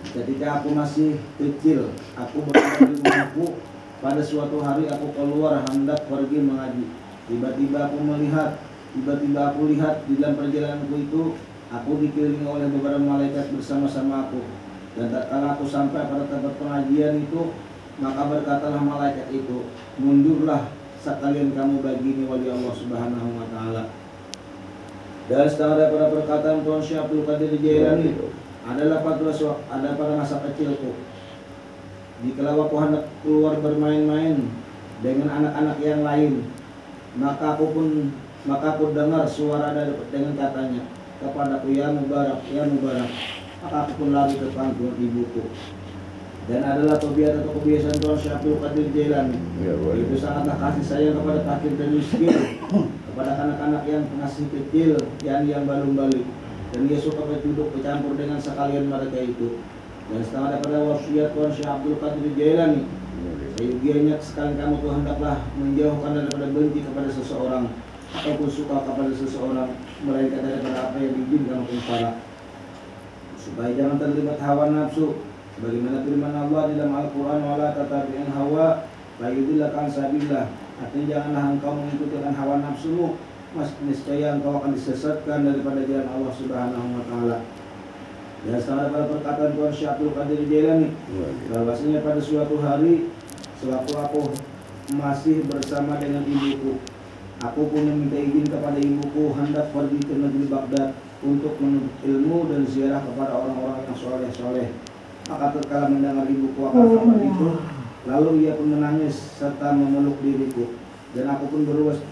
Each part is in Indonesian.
Ketika aku masih kecil, aku berada di rumahku. Pada suatu hari aku keluar hendak pergi mengaji. Tiba-tiba aku lihat di dalam perjalananku itu, aku dikelilingi oleh beberapa malaikat bersama-sama aku. Dan tatkala aku sampai pada tempat pengajian itu, maka berkatalah malaikat itu, mundurlah sekalian kamu bagi ini wali Allah Subhanahu wa Ta'ala. Dan setengah daripada perkataan Tuan Syekh Abdul Qadir Jailani adalah pada masa kecilku, jikalau aku hendak keluar bermain-main dengan anak-anak yang lain, maka aku dengar suara dengan katanya kepadaku, ya Mubarak, ya Mubarak. Maka aku pun lari ke pangkuan ibuku. Dan adalah kebiasaan Tuan Syekh Abdul Qadir Jailani, itu sangatlah kasih sayang kepada fakir dan miskin, kepada anak-anak yang masih kecil, yang belum balik. Dan dia suka duduk bercampur dengan sekalian mereka itu. Dan setengah daripada wasiat Tuan Syekh Abdul Qadir Jailani, seyogianya sekali kamu tuh hendaklah menjauhkan daripada benci kepada seseorang ataupun suka kepada seseorang, melainkan daripada apa yang diizinkan oleh Allah, supaya jangan terlibat hawa nafsu. Sebagaimana firman Allah di dalam Al-Quran, wala tatabi'in hawa fayudillaka an sabilillah. Artinya janganlah engkau mengikuti hawa nafsumu, niscaya engkau akan disesatkan daripada jalan Allah Subhanahu wa Ta'ala. Dan setelah pada perkataan Tuan Syekh Abdul Qadir Jailani, bahwasanya pada suatu hari sewaktu aku masih bersama dengan ibuku, aku pun meminta izin kepada ibuku hendak pergi ke negeri Baghdad untuk menuntut ilmu dan ziarah kepada orang-orang yang soleh-soleh. Maka tatkala mendengar ibuku akan kabar itu, lalu ia pun menangis serta memeluk diriku, dan aku pun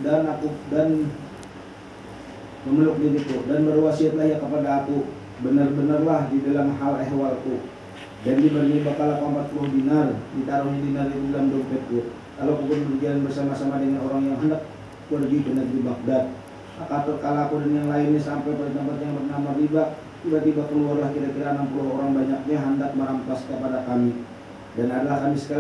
memeluk diriku dan berwasiatlah ia kepada aku, benar-benarlah di dalam hal ehwalku, dan diberi bakal 40 dinar, ditaruhnya dinar itu dalam dompetku. Lalu aku pun berjalan bersama-sama dengan orang yang hendak pergi ke negeri Baghdad. Maka tatkala aku dan yang lainnya sampai pada tempat yang bernama Riba, tiba-tiba keluarlah kira-kira 60 orang banyaknya hendak merampas kepada kami. Dan adalah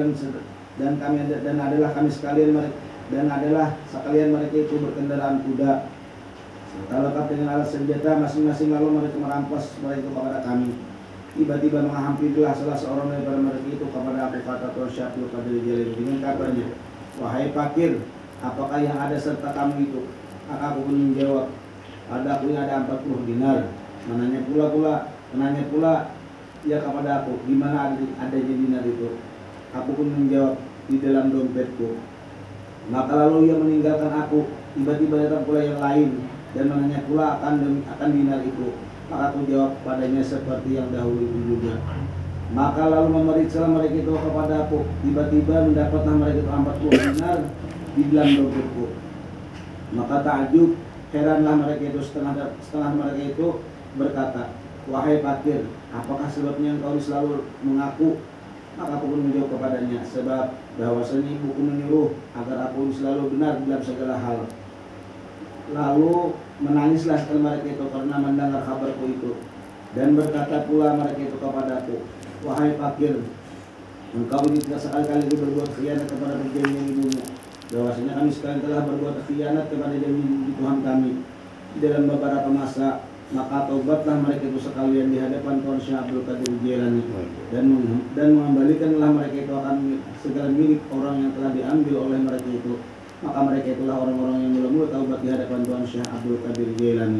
sekalian mereka itu berkendaraan kuda serta lengkap dengan alat senjata masing-masing, lalu mereka merampas mereka kepada kami. Tiba-tiba menghampirilah salah seorang daripada mereka itu kepada aku, kata Tuan Syekh Abdul Qadir Jailani dengan kabarnya, wahai fakir, apakah yang ada serta kamu itu? Maka aku pun menjawab, padaku yang ada 40 dinar. Menanya pula ya kepada aku, di mana adanya dinar itu? Aku pun menjawab, di dalam dompetku. Maka lalu ia meninggalkan aku. Tiba-tiba datang pula yang lain dan menanya pula akan dinar itu. Maka aku jawab padanya seperti yang dahulu itu juga. Maka lalu memeriksa mereka itu kepada aku. Tiba-tiba mendapatlah mereka itu 40 dinar di dalam dompetku. Maka takjub, heranlah mereka itu. Setengah mereka itu berkata, wahai fakir, apakah sebabnya engkau selalu mengaku? Maka aku pun menjawab kepadanya, sebab bahwasanya ibuku menyuruh agar aku selalu benar dalam segala hal. Lalu menangislah sekali mereka itu karena mendengar kabarku itu. Dan berkata pula mereka itu kepadaku, wahai fakir, engkau ini tidak sekali-kali berbuat khianat kepada perjanjian ibumu. Bahwasanya kami sekali telah berbuat khianat kepada janji Tuhan kami di dalam beberapa masa. Maka taubatlah mereka itu sekalian di hadapan Tuan Syekh Abdul Qadir Jailani, dan mengembalikanlah mereka itu akan segala milik orang yang telah diambil oleh mereka itu. Maka mereka itulah orang-orang yang mula-mula taubat di hadapan Tuan Syekh Abdul Qadir Jailani.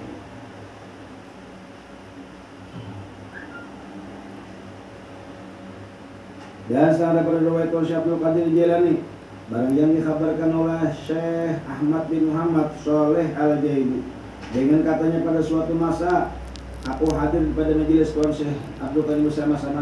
Dan setelah pada riwayat Tuan Syekh Abdul Qadir Jailani, barang yang dikabarkan oleh Syekh Ahmad bin Muhammad Shaleh Al-Jaili, dengan katanya pada suatu masa aku hadir pada majelis Tuan Syekh Abdul Qadir bersama-sama.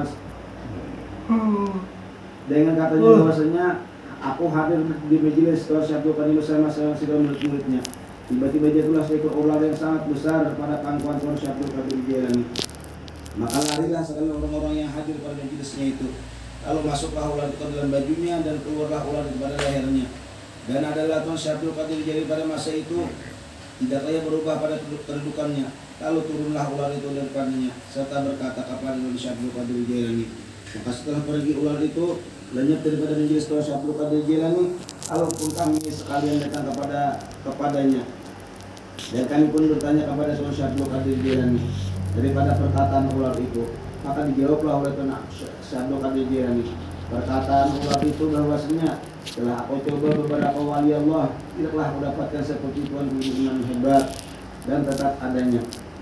Dengan katanya bahwasanya aku hadir di majelis Tuan Syekh Abdul Qadir bersama-sama segala murid-muridnya. Tiba-tiba jatuhlah seekor ular yang sangat besar pada pangkuan Tuan Syekh Abdul Qadir Jailani. Maka larilah sekali orang-orang yang hadir pada majelisnya itu. Lalu masuklah ular itu ke dalam bajunya dan keluarlah ular itu pada lehernya. Dan adalah Tuan Syekh Abdul Qadir Jailani pada masa itu tidak kaya berubah pada kedudukannya. Lalu turunlah ular itu daripadanya serta berkata kepada Tuan Syekh Abdul Qadir Jailani. Maka setelah pergi ular itu lenyap daripada majelis Tuan Syekh Abdul Qadir Jailani. Lalu pun kami sekalian datang kepadanya, dan kami pun bertanya kepada Tuan Syekh Abdul Qadir Jailani daripada perkataan ular itu. Maka dijawablah oleh Tuan Syekh Abdul Qadir Jailani, perkataan ulama itu bahwasanya telah aku coba beberapa wali Allah, tidaklah aku dapatkan seperti Tuan Guru hebat dan tetap adanya.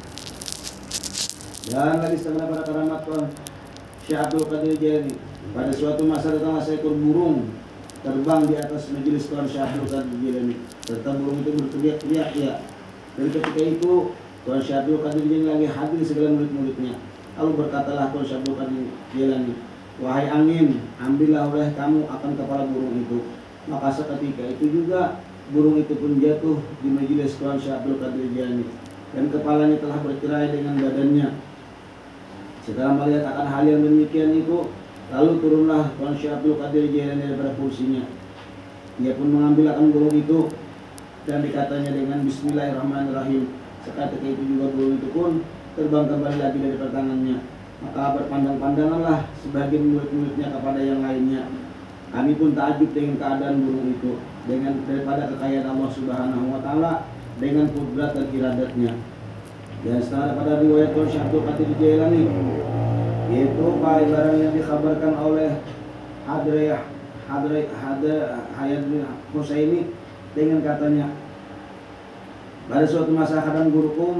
Dan lagi setengah pada keramat Tuan Syekh Abdul Qadir Jailani, pada suatu masa datanglah seekor burung terbang di atas majelis Tuan Syekh Abdul Qadir Jailani, serta burung itu berteriak-teriak ya. Dan ketika itu Tuan Syekh Abdul Qadir Jailani lagi hadir segala murid-muridnya. Lalu berkatalah Tuan Syekh Abdul Qadir Jailani, wahai angin, ambillah oleh kamu akan kepala burung itu. Maka seketika itu juga burung itu pun jatuh di majelis Tuan Syekh Abdul Qadir Jailani, dan kepalanya telah bercerai dengan badannya. Setelah melihat akan hal yang demikian itu, lalu turunlah Tuan Syekh Abdul Qadir Jailani daripada kursinya. Ia pun mengambil akan burung itu dan dikatanya dengan Bismillahirrahmanirrahim. Seketika itu juga burung itu pun terbang kembali lagi dari tangannya. Maka berpandang-pandanganlah sebagian murid-muridnya kepada yang lainnya. Kami pun takjub dengan keadaan burung itu, dengan daripada kekayaan Allah Subhanahu wa taala dengan kudrat dan iradatnya. Dan setelah pada riwayat Tuan Syekh Abdul Qadir Jailani, yaitu barang yang dikhabarkan oleh Hayat bin Husaini dengan katanya, pada suatu masa hadang guruku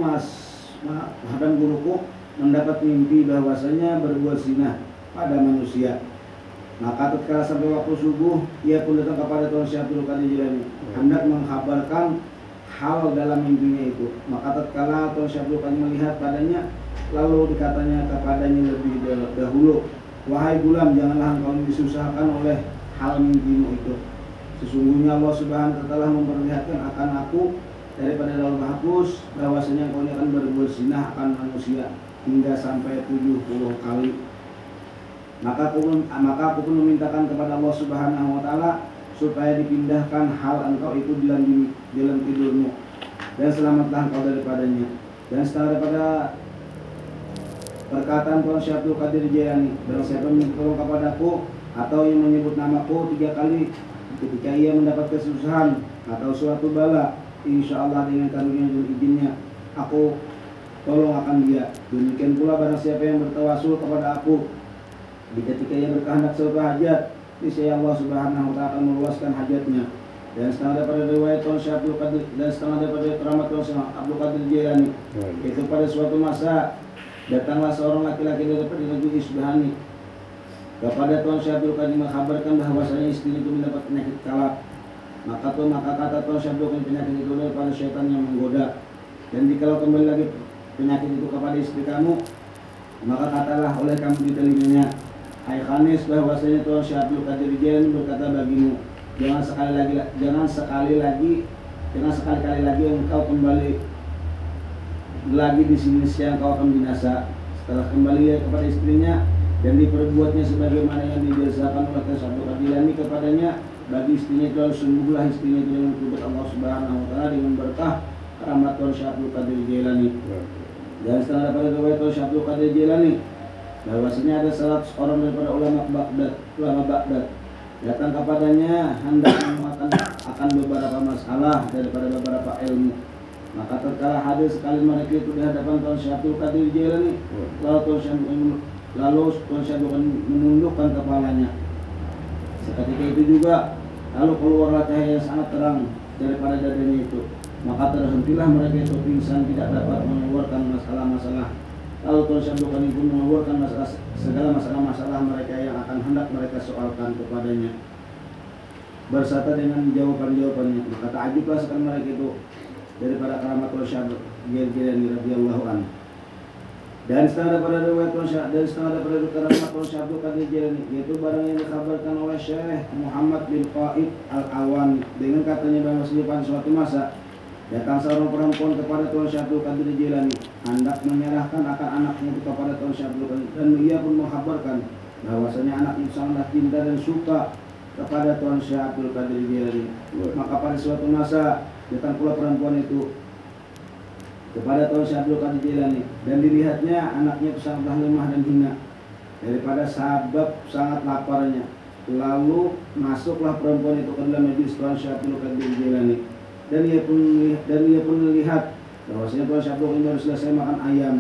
mendapat mimpi bahwasanya berbuat zina pada manusia. Maka tatkala sampai waktu subuh, ia pun datang kepada Tuan Syekh Abdul Qadir Jailani hendak mengkhabarkan hal dalam mimpinya itu. Maka tatkala Tuan Syekh Abdul Qadir melihat padanya, lalu dikatanya kepadanya lebih dahulu, wahai gulam, janganlah engkau disusahkan oleh hal mimpimu itu. Sesungguhnya Allah Subhanahu wa taala memperlihatkan akan aku daripada Lauhul Mahfuz bahwasanya engkau ini akan berbuat zina akan manusia hingga sampai 70 kali. Maka aku pun memintakan kepada Allah Subhanahu wa taala supaya dipindahkan hal engkau itu dalam tidurmu, dan selamatlah engkau daripadanya. Dan setelah daripada perkataan Tuan Syekh Abdul Qadir Jailani, barang siapa yang tolong kepadaku atau yang menyebut namaku 3 kali ketika ia mendapat kesusahan atau suatu bala, insya Allah dengan karunia dan izinnya aku tolong akan dia. Demikian pula barang siapa yang bertawasul kepada aku ketika ia berkehendak suatu hajat, niscaya Allah Subhanahu wa taala akan meluaskan hajatnya. Dan setengah daripada riwayat Tuan Syekh Abdul Qadir, dan setengah daripada keramat Tuan Syekh Abdul Qadir Jailani, itu pada suatu masa datanglah seorang laki-laki daripada negeri Isbahani kepada Tuan Syekh Abdul Qadir mengkabarkan bahwasanya istrinya itu mendapat penyakit kalap. Maka kata Tuan Syekh Abdul Qadir, penyakit itu daripada syaitan yang menggoda, dan jikalau kembali lagi penyakit itu kepada istri kamu, maka katalah oleh kamu di telinganya, hai Khanis, bahwasanya Tuan Syekh Abdul Qadir Jailani berkata bagimu, jangan sekali-kali lagi engkau kembali lagi di sini, siang kau akan binasa. Setelah kembali kepada istrinya dan diperbuatnya sebagaimana yang dijazakan oleh Tuan Syekh Abdul Qadir Jailani kepadanya, bagi istrinya itu lalu sembuhlah istrinya itu dengan kubat Allah Subhanahu wa taala dengan berkah rahmat Tuan Syekh Abdul Qadir Jailani. Dan setelah daripada riwayat Tuan Syekh Abdul Qadir Jailani bahwasanya ada 100 orang daripada ulama Baghdad datang kepadanya hendak menguatkan akan beberapa masalah daripada beberapa ilmu. Maka tatkala hadir sekali mereka itu di hadapan Tuan Syekh Abdul Qadir Jailani, lalu Tuan Syekh menundukkan kepalanya. Seketika itu juga lalu keluarlah cahaya yang sangat terang daripada dadanya itu. Maka terhentilah mereka itu pingsan, tidak dapat mengeluarkan masalah-masalah. Lalu Tuan Syekh Abdul Qadir pun mengeluarkan segala masalah-masalah mereka yang akan hendak mereka soalkan kepadanya, berserta dengan jawaban-jawabannya. Maka takjublah sekali mereka itu daripada keramat Tuan Syekh Abdul Qadir Jailani radhiyallahu anhu. Dan setelah daripada riwayat Tuan Syekh, dan setelah daripada keramat Tuan Syekh Abdul Qadir Jailani, yaitu barang yang dikabarkan oleh Syekh Muhammad bin Qaid Al-Awani dengan katanya bahwa pada suatu masa datang seorang perempuan kepada Tuan Syekh Abdul Qadir Jailani hendak menyerahkan akan anaknya itu kepada Tuan Syekh Abdul Qadir, dan ia pun mengkhabarkan bahwasanya anak itu sangat cinta dan suka kepada Tuan Syekh Abdul Qadir Jailani. Maka pada suatu masa datang pula perempuan itu kepada Tuan Syekh Abdul Qadir Jailani, dan dilihatnya anaknya itu sangatlah lemah dan hina daripada sebab sangat laparnya. Lalu masuklah perempuan itu ke dalam majlis Tuan Syekh Abdul Qadir Jailani, dan ia pun melihat bahwasanya Tuan Syekh Abdul Qadir baru selesai makan ayam.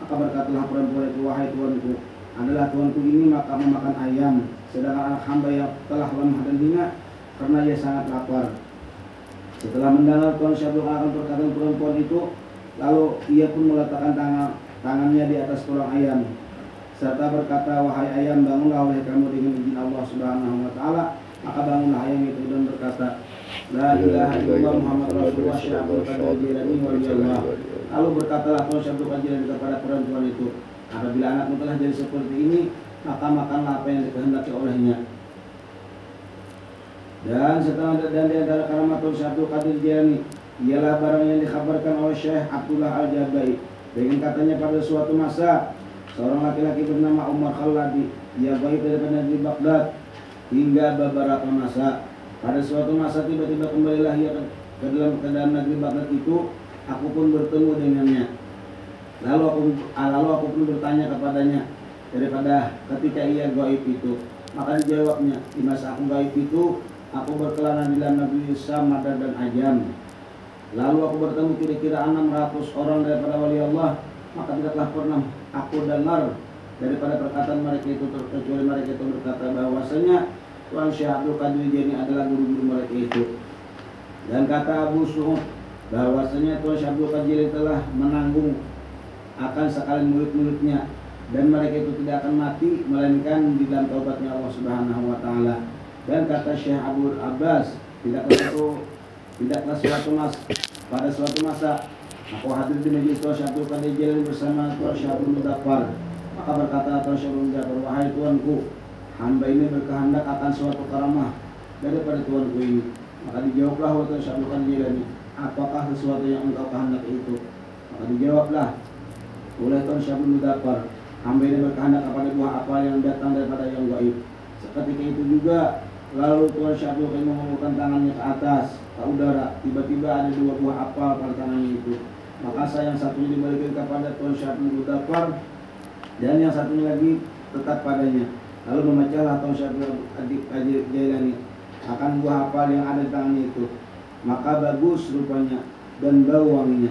Maka berkatalah perempuan itu, wahai tuanku, adalah tuanku ini maka memakan ayam, sedangkan anak hamba yang telah lemah dan hina karena ia sangat lapar. Setelah mendengar Tuan Syabdul akan perkataan perempuan itu, lalu ia pun meletakkan tangannya di atas tulang ayam serta berkata, wahai ayam, bangunlah oleh kamu dengan izin Allah Subhanahu wa taala. Maka bangunlah ayam itu dan berkata, la ilaha illallah Muhammad Rasulullah Syabdul Qadir Jilani waliyallah. Lalu berkatalah Tuan Syabdul Qadir kepada perempuan itu, apabila anakmu telah jadi seperti ini, maka makanlah apa yang dikehendaki olehnya. Dan di antara karamat Tuan Syabdul Qadir Jilani ialah barang yang dikhabarkan oleh Syekh Abdullah Al-Jabai dengan katanya pada suatu masa seorang laki-laki bernama Umar Khaladi, ia gaib daripada negeri Baghdad hingga beberapa masa. Pada suatu masa tiba-tiba kembalilah ia ke dalam negeri Baghdad itu. Aku pun bertemu dengannya. Lalu aku pun bertanya kepadanya daripada ketika ia gaib itu. Maka dijawabnya, di masa aku gaib itu aku berkelana di dalam negeri Syam, Madar dan Ajam. Lalu aku bertemu kira-kira 600 orang daripada wali Allah. Maka tidaklah pernah aku dengar daripada perkataan mereka itu kecuali mereka itu berkata bahwasanya Tuan Syekh Abdul Qadir Jilani adalah guru-guru mereka itu. Dan kata Abu Su'ud bahwasanya Tuan Syekh Abdul Qadir Jilani telah menanggung akan sekalian murid-muridnya dan mereka itu tidak akan mati melainkan di dalam taubatnya Allah Subhanahu wa taala. Dan kata Syekh Abu Abbas, tidaklah pada suatu masa aku hadir di majlis Tuan Syekh Abdul Qadir Jilani bersama Tuan Syekh Abdul Mudzaffar. Maka berkata Tuan Syekh Abdul Mudzaffar, wahai tuanku, hamba ini berkehendak akan suatu karamah daripada tuanku ini. Maka dijawablah oleh Tuan Syekh Abdul Qadir Jilani, apakah sesuatu yang engkau kehendaki itu? Maka dijawablah oleh Tuan Syekh Abdul Mudzaffar, hamba ini berkehendak kepada buah apel yang datang daripada yang gaib. Seketika itu juga lalu Tuan Syekh Abdul Qadir mengulurkan tangannya ke atas ke udara. Tiba-tiba ada 2 buah apel pada tangannya itu. Maka yang satunya diberikan kepada Tuan Syekh Abdul Mudzaffar dan yang satunya lagi tetap padanya. Lalu memecahlah Tuan Syekh Abdul Qadir Jilani akan buah apel yang ada di tangannya itu. Maka bagus rupanya dan bau wanginya.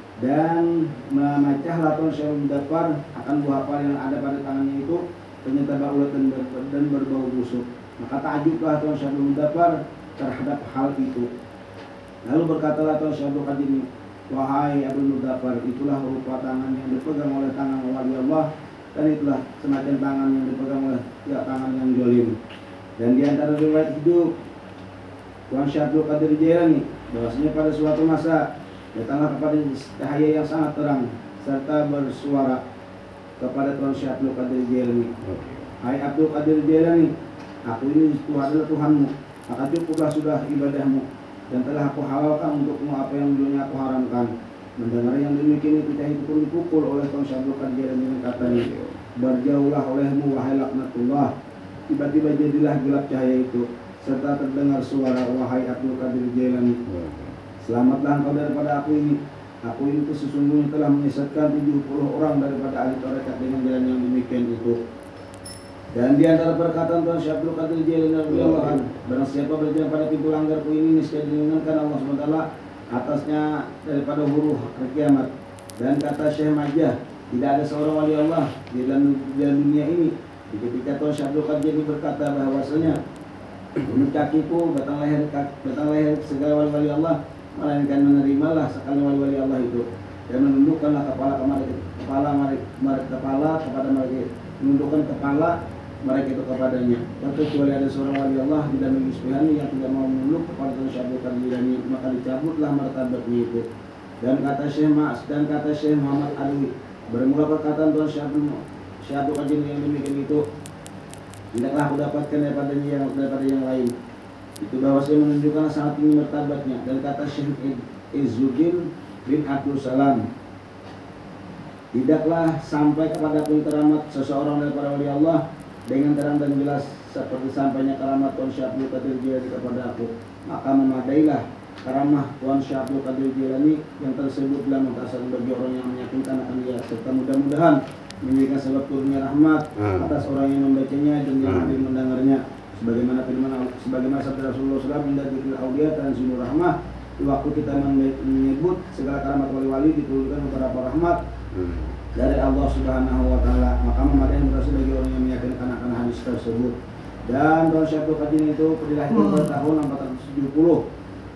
Dan memecahlah Tuan Syekh Abdul Mudzaffar akan buah apel yang ada pada tangannya itu ternyata baulat dan berbau busuk. Maka takjublah Tuan Syekh Abdul Mudzaffar terhadap hal itu. Lalu berkatalah Tuan Syekh Abdul Qadir, wahai Abdul Mudzaffar, itulah rupa tangan yang dipegang oleh tangan wali Allah dan itulah semacam tangan yang dipegang oleh tangan yang zalim. Dan di antara riwayat hidup Tuan Syekh Abdul Qadir Jilani bahwasanya pada suatu masa datanglah kepada cahaya yang sangat terang serta bersuara kepada Tuan Syekh Abdul Qadir Jilani, hai Abdul Qadir Jilani, aku ini adalah Tuhanmu, maka cukuplah sudah ibadahmu dan telah aku halalkan untukmu apa yang dulunya aku haramkan. Mendengar yang demikian itu cahaya itu pun dipukul oleh Tuan Syekh Abdul Qadir Jilani dengan katanya, berjauhlah olehmu wahai laknatullah. Tiba-tiba jadilah gelap cahaya itu serta terdengar suara, wahai Abdul Qadir Jilani, selamatlah engkau daripada aku ini. Aku ini sesungguhnya telah menyesatkan 70 orang daripada ahli tarekat dengan jalan yang demikian itu. Dan di antara perkataan Tuan Syekh Abdul Qadir Jilani radhiyallahu anhu, barang siapa berjalan pada pintu langgarku ini niscaya diringankan Allah SWT atasnya daripada huruf kiamat. Dan kata Syekh Majah, tidak ada seorang wali Allah di dalam dunia ini. Ketika Tuan Syekh Abdul Qadir Jilani berkata bahwasanya kakiku batang leher segala wali-wali Allah, melainkan menerimalah sekali wali-wali Allah itu dan menundukkanlah kepala kepada mereka, menundukkan kepala mereka itu kepadanya. Kecuali ada seorang wali Allah di dalam Isbihani yang tidak mau menunduk kepada Tuan Syekh Abdul Qadir Jilani, maka dicabutlah martabatnya itu. Dan kata Syekh Muhammad Ali, bermula perkataan Tuan Syekh Abdul Qadir yang demikian itu, tidaklah aku dapatkan daripada yang lain. Itu bahwa saya menunjukkan sangat tinggi martabatnya. Dan kata Syekh Izzuddin bin Abdul Salam, tidaklah sampai kepada pun keramat seseorang daripada wali Allah dengan terang dan jelas seperti sampainya keramat Tuan Syekh Abdul Qadir Jilani kepada aku. Maka memadailah karamah Tuan Syekh Abdul Qadir Jilani yang tersebut dalam mentasan bagi orang yang meyakinkan akan dia, serta mudah-mudahan menjadikan sebab turunnya rahmat atas orang yang membacanya dan yang mendengarnya. Sebagaimana sabda Rasulullah SAW, indah dzikri auliya tanzilur rahmah, di waktu kita menyebut segala karamat wali-wali diturunkan beberapa rahmat. dari Allah Subhanahu wa taala, maka memadai berasal bagi orang yang meyakinkan akan hadis tersebut. Dan tahun Syaikhul Qadim itu dilahirkan pada tahun 470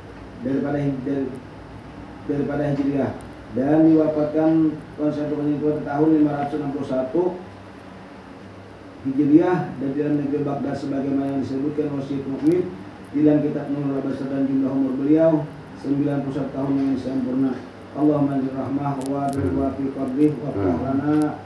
daripada Hijriah, dan diwafatkan tahun Syaikhul Qadim itu pada tahun 561 Hijriah, dan di dalam negeri Baghdad sebagaimana yang disebutkan oleh Syekh Mukmin di dalam kitab Nurul Abasar, dan jumlah umur beliau 91 tahun yang sempurna. Allahumma anzil rahmah wa fi qabrih wa lana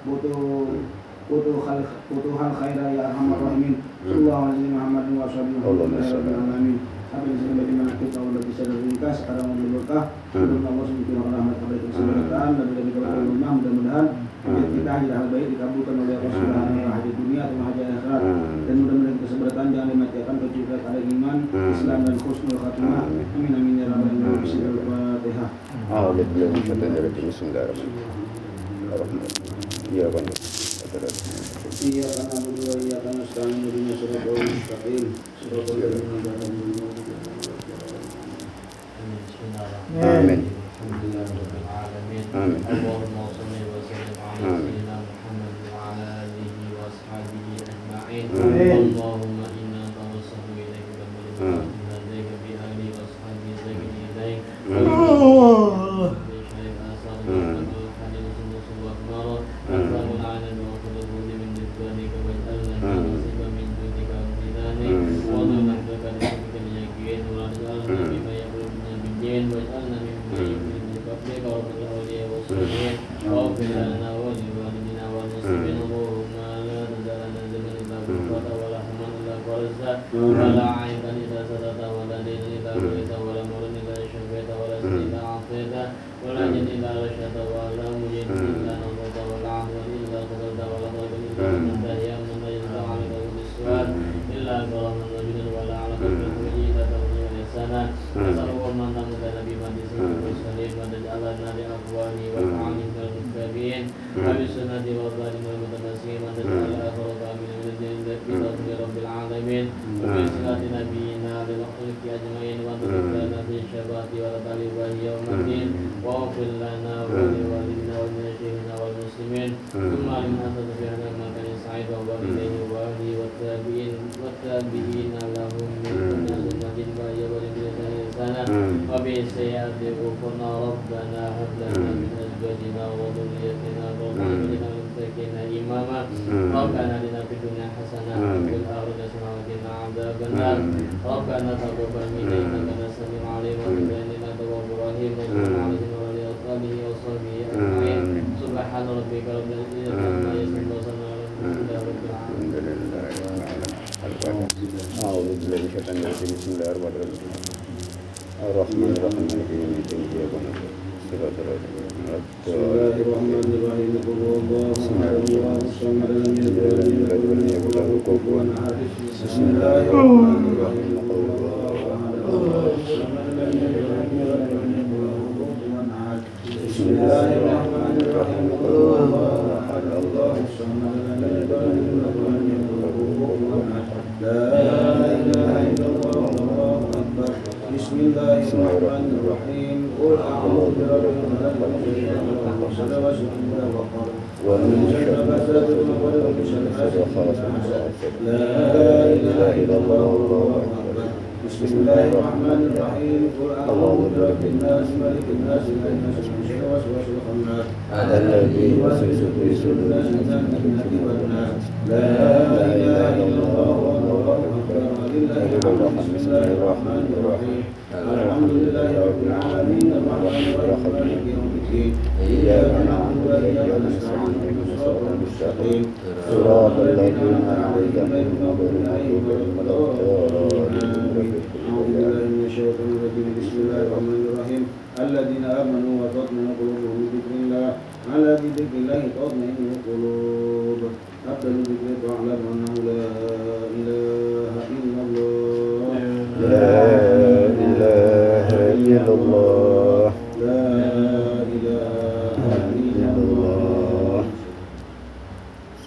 futuhal khaira ya arhamar rahimin. Sallallahu alaihi Muhammadin wa sallam. Sampai di sini bagaimana kita sudah bisa ringkas sekarang untuk berkah. Semoga Allah subhanahu rahmat kepada kesehatan dan dari keluarga rumah, mudah-mudahan kita hajat hal baik dikabulkan oleh Allah Subhanahu wa taala di dunia atau hajat akhirat, dan mudah-mudahan keseberatan jangan dimatikan kecuali pada iman, Islam dan husnul khatimah. Amin amin ya rabbal alamin. Bismillahirrahmanirrahim. Iya karena berdua iya karena sekarang dunia sudah bau mustaqim sudah berdua. Amin. Amin. Allahumma shalli wa sallim ala sayyidina Muhammad wa ala alihi wa ashabihi ajma'in. Allahumma inna tawassalu ilaika wa ilaika bi alihi wa ashabihi zaini ilaik.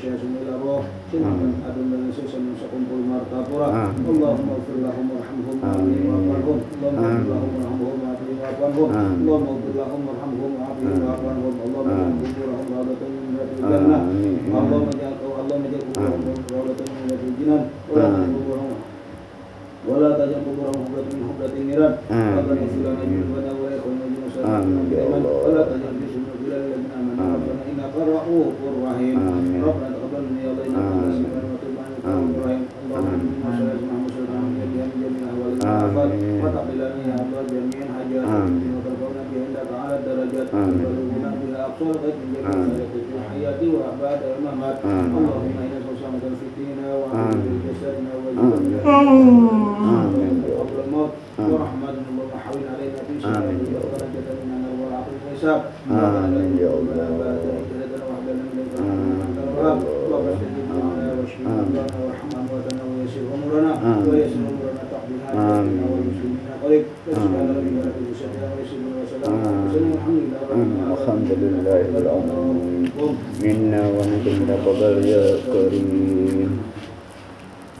Syekh Sumilaro silahkan adun dan sesama sekumpul martapura Allahumma ighfir lahum warhamhum wa'afihim wa'afwanhum Allahumma ighfir lahum warhamhum wa'afihim wa'afwanhum Allahumma ighfir lahum warhamhum wa'afihim wa'afwanhum Allahumma ighfir lahum rawdatan min riyadil jannah Allahumma ja'al kuburahum rawdatan min riyadil jinan ولا تجعل قبورهم حفرة من حفرة النيران ربنا اغفر لنا ذنوبنا وإخواننا المسلمين ولا تجعل في صدورنا الذين آمنوا ربنا إنك رؤوف رحيم ربنا تقبل منا يا الله إنك أنت السميع وتب علينا يا رحيم اللهم إنا صلاتنا محمد صلى الله عليه وسلم من جميع أهوال الآفات وتقبل لنا يا الله جميع حاجاتنا وترفعنا بها عندك أعلى الدرجات وتبلغنا بها أقصى الغيب من جميع الخيرات في الحياة وبعد الممات اللهم إنا نسألك في ديننا وعلى جسدنا وجسدنا قبل الموت ورحمة الله حول علينا في سبيل ودرجة من النار والعقل والحساب آمين يا الله وحدنا من الغراب واستجب لنا واشف مرضانا وارحم امواتنا ويسر امورنا تقضي حاجاتنا والمسلمين قريب سبحان ربك رب العزة عما يصفون وسلام الحمد لله رب العالمين منا ومنك من قبل يا كريم